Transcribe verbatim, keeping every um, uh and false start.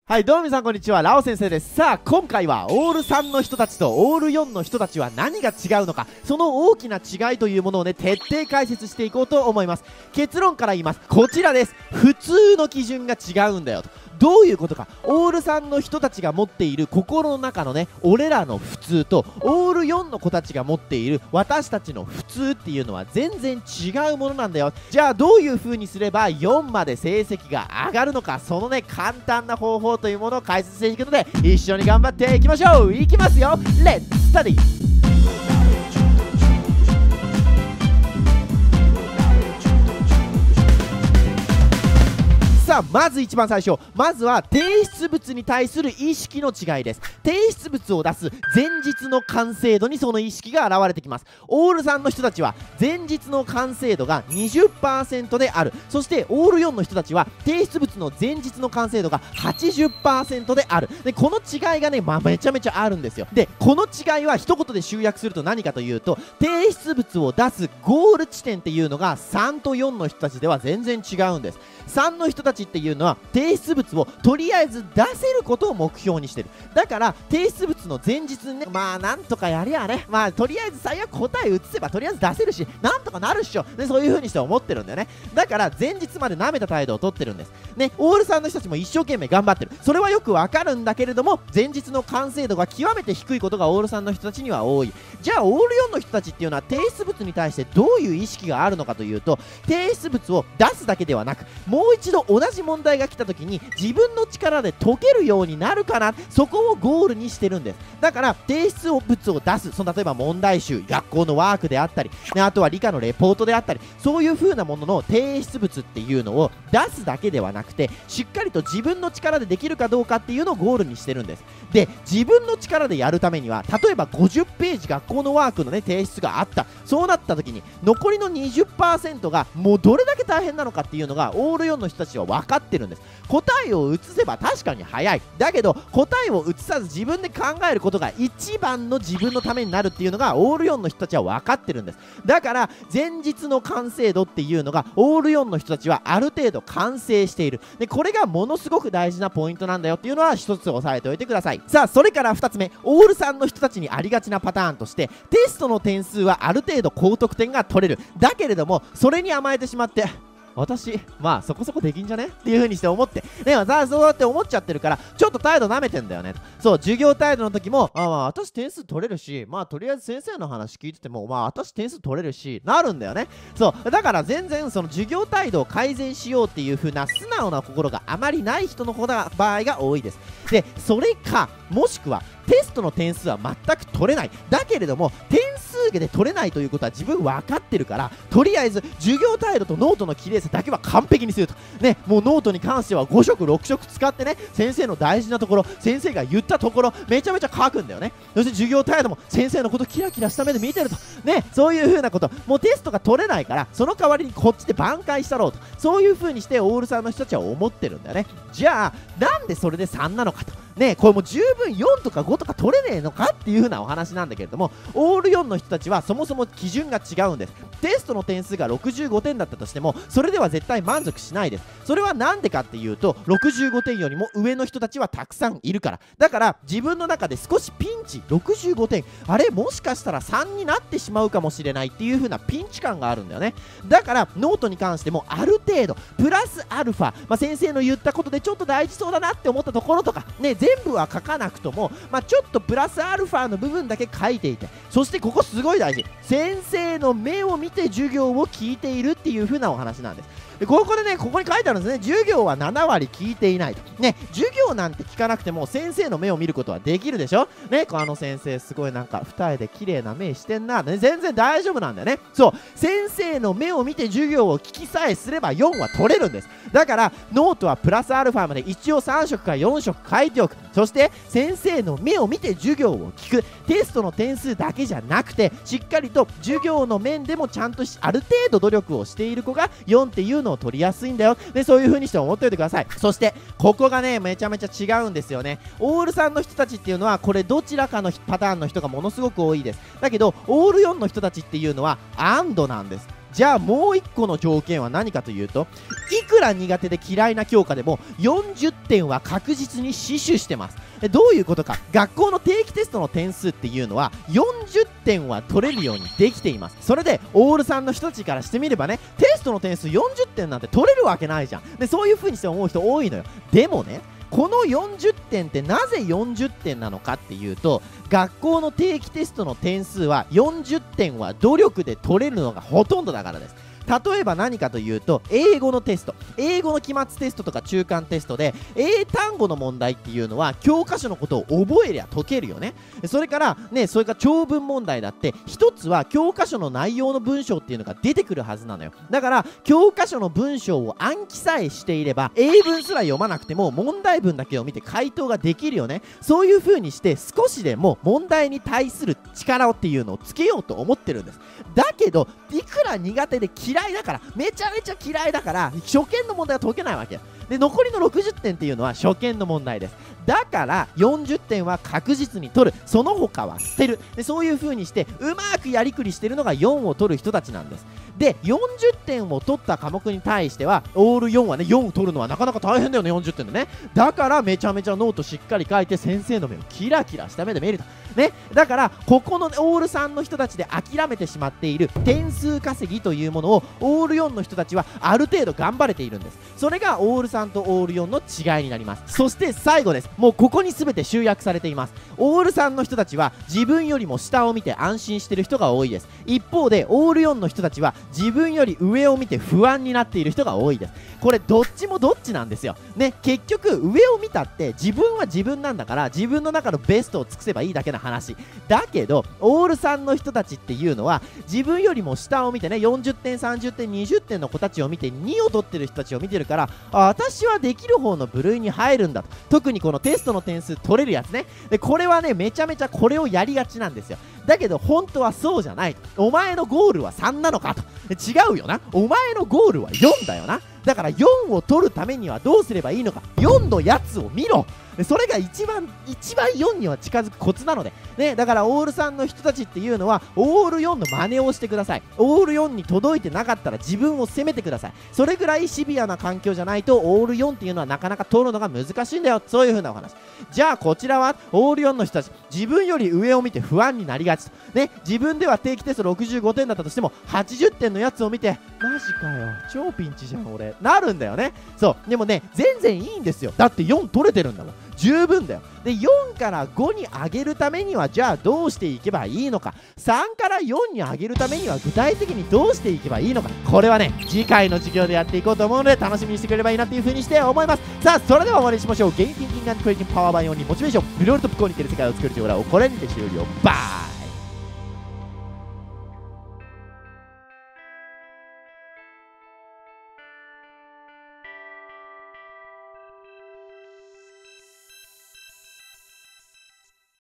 はい、どうも皆さんこんにちは、ラオ先生です。さあ、今回はオールさんの人たちとオールよんの人たちは何が違うのか、その大きな違いというものをね、徹底解説していこうと思います。結論から言います。こちらです。普通の基準が違うんだよと。どういうことか。オールさんの人たちが持っている心の中のね、俺らの普通とオールよんの子たちが持っている私たちの普通っていうのは全然違うものなんだよ。じゃあどういう風にすればよんまで成績が上がるのか、そのね、簡単な方法というものを解説していくので、一緒に頑張っていきましょう。いきますよ。レッツスタディ。さあ、まず一番最初、まずは提出物に対する意識の違いです。提出物を出す前日の完成度にその意識が現れてきます。オールさんの人たちは前日の完成度が にじゅっパーセント である。そしてオールよんの人たちは提出物の前日の完成度が はちじゅっパーセント である。でこの違いがね、まあ、めちゃめちゃあるんですよ。でこの違いは一言で集約すると何かというと、提出物を出すゴール地点っていうのがさんとよんの人たちでは全然違うんです。さんの人たちっていうのは提出物をとりあえず出せることを目標にしてる。だから提出物の前日にね、まあなんとかやりゃね、まあとりあえず最悪答え移せばとりあえず出せるし、なんとかなるっしょ、ね、そういう風にして思ってるんだよね。だから前日まで舐めた態度をとってるんですね。オールさんの人たちも一生懸命頑張ってる。それはよくわかるんだけれども、前日の完成度が極めて低いことがオールさんの人たちには多い。じゃあオールよんの人たちっていうのは提出物に対してどういう意識があるのかというと、提出物を出すだけではなく、もう一度同じ問題が来た時に自分の力で解けるようになるかな、そこをゴールにしてるんです。だから提出物を出す、その例えば問題集、学校のワークであったり、ね、あとは理科のレポートであったり、そういう風なものの提出物っていうのを出すだけではなくて、しっかりと自分の力でできるかどうかっていうのをゴールにしてるんです。で自分の力でやるためには、例えばごじゅっページ学校のワークのね提出があった。そうなった時に残りの にじゅっパーセント がもうどれだけ大変なのかっていうのがオールよんの人たちは分かってるんです。答えを移せば確かに早い。だけど答えを移さず自分で考えることが一番の自分のためになるっていうのがオールよんの人たちは分かってるんです。だから前日の完成度っていうのがオールよんの人たちはある程度完成している。でこれがものすごく大事なポイントなんだよっていうのは一つ押さえておいてください。さあそれからふたつめ、オールさんの人たちにありがちなパターンとして、テストの点数はある程度高得点が取れる。だけれどもそれに甘えてしまって、私、まあそこそこできんじゃねっていう風にして思って、でもさ、そうやって思っちゃってるから、ちょっと態度舐めてんだよね。そう、授業態度の時も、あまあ私点数取れるし、まあとりあえず先生の話聞いてても、まあ私点数取れるし、なるんだよね。そう、だから全然その授業態度を改善しようっていう風な素直な心があまりない人の場合が多いです。で、それか、もしくは、テストの点数は全く取れない。だけれども、点数で取れないということは自分分かってるから、とりあえず授業態度とノートの綺麗さだけは完璧にすると。ね、もうノートに関してはご色ろく色使ってね、先生の大事なところ、先生が言ったところ、めちゃめちゃ書くんだよね。そして授業態度も先生のことキラキラした目で見てると。ね、そういう風なこと。もうテストが取れないから、その代わりにこっちで挽回したろうと。そういう風にしてオールさんの人たちは思ってるんだよね。じゃあ、なんでそれでさんなのかと。ね、これも十分よんとかごとか取れねえのかっていう風なお話なんだけれども、オールよんの人たちはそもそも基準が違うんです。テストの点数がろくじゅうごてんだったとしても、それでは絶対満足しないです。それはなんでかっていうと、ろくじゅうごてんよりも上の人たちはたくさんいるから。だから自分の中で少しピンチ、ろくじゅうごてん、あれもしかしたらさんになってしまうかもしれないっていう風なピンチ感があるんだよね。だからノートに関してもある程度プラスアルファ、まあ、先生の言ったことでちょっと大事そうだなって思ったところとかね、全部は書かなくとも、まあ、ちょっとプラスアルファの部分だけ書いていて、そしてここすごい大事、先生の目を見て授業を聞いているっていう風なお話なんです。でここでね、ここに書いてあるんですね。授業はななわり聞いていないと。ね、授業なんて聞かなくても先生の目を見ることはできるでしょ。ね、あの先生すごいなんか二重で綺麗な目してんな、ね、全然大丈夫なんだよね。そう、先生の目を見て授業を聞きさえすればよんは取れるんです。だからノートはプラスアルファまで一応さん色かよん色書いておく。そして先生の目を見て授業を聞く。テストの点数だけじゃなくて、しっかりと授業の面でもちゃんとある程度努力をしている子がよんっていうのを取りやすいんだよ。でそういう風にして思っておいてください。そしてここがね、めちゃめちゃ違うんですよね。オールさんの人たちっていうのはこれどちらかのパターンの人がものすごく多いです。だけどオールよんの人たちっていうのはアンドなんです。 じゃあもういっこの条件は何かというと、いくら苦手で嫌いな教科でもよんじゅってんは確実に死守してます。どういうことか、学校の定期テストの点数っていうのはよんじゅってんは取れるようにできています。それでオールさんの人たちからしてみればね、テストの点数よんじゅってんなんて取れるわけないじゃん。でそういう風にして思う人多いのよ。でもね、このよんじゅってんってなぜよんじゅってんなのかっていうと、学校の定期テストの点数はよんじゅってんは努力で取れるのがほとんどだからです。例えば何かというと、英語のテスト、英語の期末テストとか中間テストで英単語の問題っていうのは教科書のことを覚えりゃ解けるよね。それからね、それから長文問題だって一つは教科書の内容の文章っていうのが出てくるはずなのよ。だから教科書の文章を暗記さえしていれば英文すら読まなくても問題文だけを見て回答ができるよね。そういう風にして少しでも問題に対する力をっていうのをつけようと思ってるんです。だけどいくら苦手で嫌いだから、めちゃめちゃ嫌いだから初見の問題は解けないわけで、残りのろくじゅってんっていうのは初見の問題です。だからよんじゅってんは確実に取る、その他は捨てる。でそういう風にしてうまくやりくりしてるのがよんを取る人たちなんです。でよんじゅってんを取った科目に対してはオールよんはね、よんを取るのはなかなか大変だよね、よんじゅってんでね。だからめちゃめちゃノートしっかり書いて先生の目をキラキラした目で見るとね。だからここのオールさんの人たちで諦めてしまっている点数稼ぎというものをオールよんの人たちはある程度頑張れているんです。それがオールさんとオールよんの違いになります。そして最後です。もうここに全て集約されています。オールさんの人たちは自分よりも下を見て安心している人が多いです。一方でオールよんの人たちは自分より上を見て不安になっている人が多いです。これどっちもどっちなんですよね。結局上を見たって自分は自分なんだから自分の中のベストを尽くせばいいだけの話だけど、オールさんの人たちっていうのは自分よりも下を見てね、よんじゅってんさんじゅってんにじゅってんの子たちを見てにを取ってる人たちを見てるから、あ、私はできる方の部類に入るんだと。特にこのテストの点数取れるやつね。でこれはね、めちゃめちゃこれをやりがちなんですよ。だけど本当はそうじゃない。お前のゴールはさんなのかと。違うよな、お前のゴールはよんだよな。だからよんを取るためにはどうすればいいのか、よんのやつを見ろ。それが一番一番よんには近づくコツなのでね。だからオールさんの人たちっていうのはオールよんの真似をしてください。オールよんに届いてなかったら自分を責めてください。それぐらいシビアな環境じゃないとオールよんっていうのはなかなか取るのが難しいんだよ。そういう風なお話。じゃあこちらはオールよんの人たち、自分より上を見て不安になりがちとね。自分では定期テストろくじゅうごてんだったとしてもはちじゅってんのやつを見てマジかよ超ピンチじゃん俺なるんだよね。そうでもね、全然いいんですよ。だってよん取れてるんだもん、十分だよ。でよんからごに上げるためにはじゃあどうしていけばいいのか、さんからよんに上げるためには具体的にどうしていけばいいのか、これはね次回の授業でやっていこうと思うので楽しみにしてくれればいいなっていう風にして思います。さあそれでは終わりにしましょう。ゲームティンキング&クリエイティングパワーバイオンにモチベーション無料のトップコーにてる世界を作るという裏をこれにて終了。バーイ。